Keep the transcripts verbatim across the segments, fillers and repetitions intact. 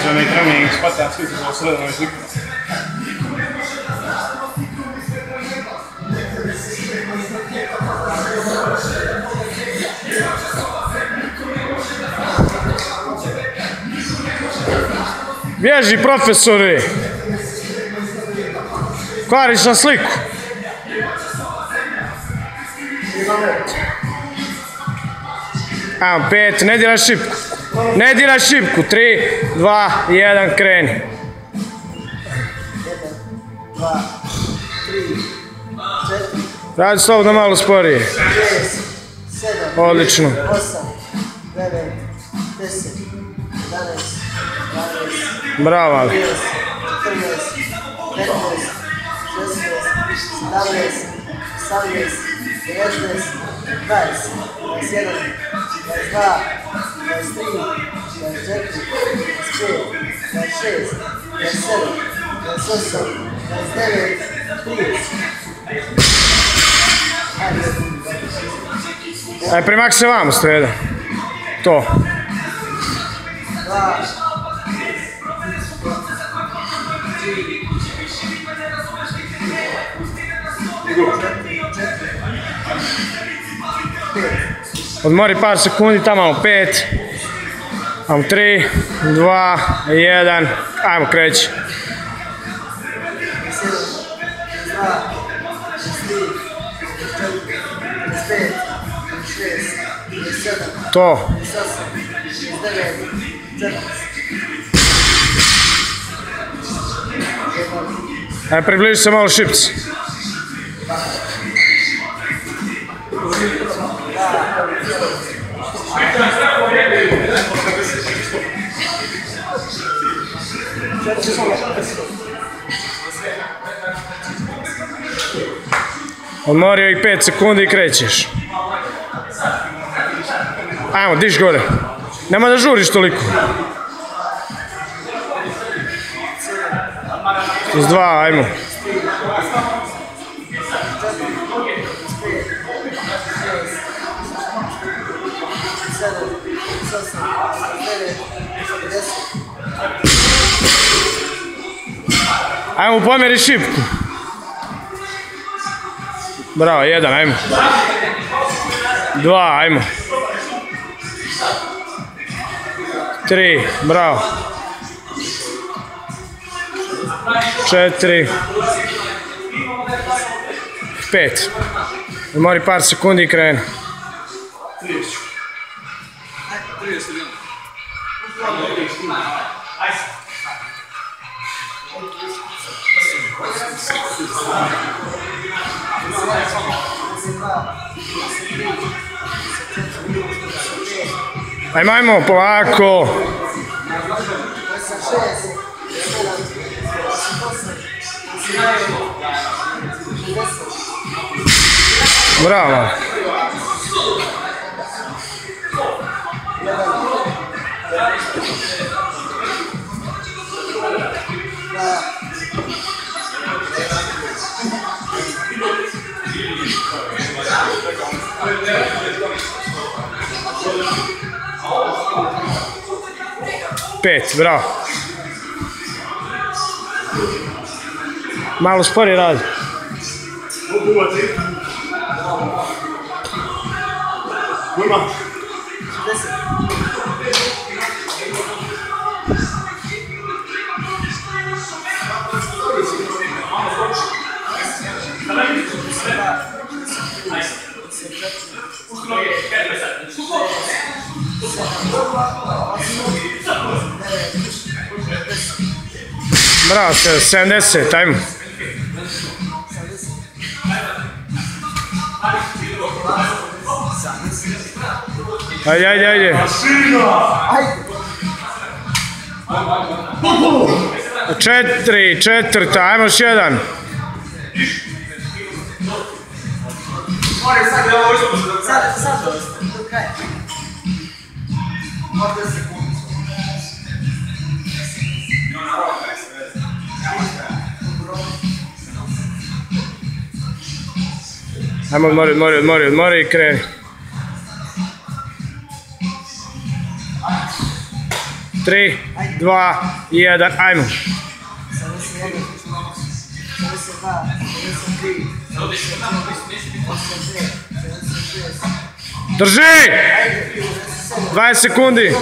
profesionalni trening, shvatam svi se za srednoj sliku. Bježi, profesori! Kvariš na sliku! Ajmo, pet, ne diraj šipku. Ne diraj šipku. Tri, dva, jedan, kreni. jedan, dva, tri, četiri. Radi slobodno malo sporije. šest, sedam, Odlično. osam, devet, deset, jedanaest, dvanaest, Bravo, Ali. trinaest, četrnaest, petnaest, šesnaest, sedamnaest, osamnaest, devetnaest, dvadeset, dvadeset jedan, dvadeset dva, dvadeset tri, dvadeset četiri, dvadeset pet, dvadeset šest, dvadeset sedam, dvadeset osam, dvadeset devet, trideset. Aj, primak se vamo, Streda. To. Dva, Odmori par sekundi, tamo imamo pet. Imamo tri, dva, jedan. Ajmo, kreći. To. Aj, približi se malo šipci. Odmori ovih pet sekundi i krećeš. Ajmo, diš gore. Nema da žuriš toliko. Uz dva, ajmo. Ajmo, pomjeri šipku. Bravo, jedan, ajmo. Dva, ajmo. Tri, bravo. Četiri. Pet. Mori par sekundi i kreni. Ajmo, ajmo, polako. Bravo. Pet, bravo. Malo sporije radi. Bravo, sedamdeset, ajmo. Ajde, ajde, ajde. Četiri, četvrta, ajmo još jedan. Sad, sad, do kraja. Možda sekundu. Ajmo, odmori, odmori, odmori, odmori i kreni. tri, dva, jedan, ajmo. sedamdeset jedan, sedamdeset dva, sedamdeset tri, sedamdeset četiri, sedamdeset pet, sedamdeset šest. Drži! dvadeset sekundi.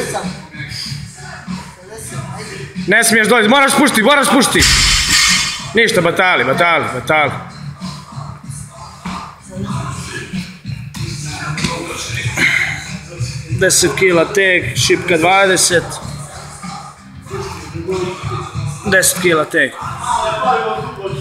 Ne smiješ dolje, moraš spušti, moraš spušti. Ništa, batali, batali, batali. deset kila teg, šipka dvadeset. deset kila teg.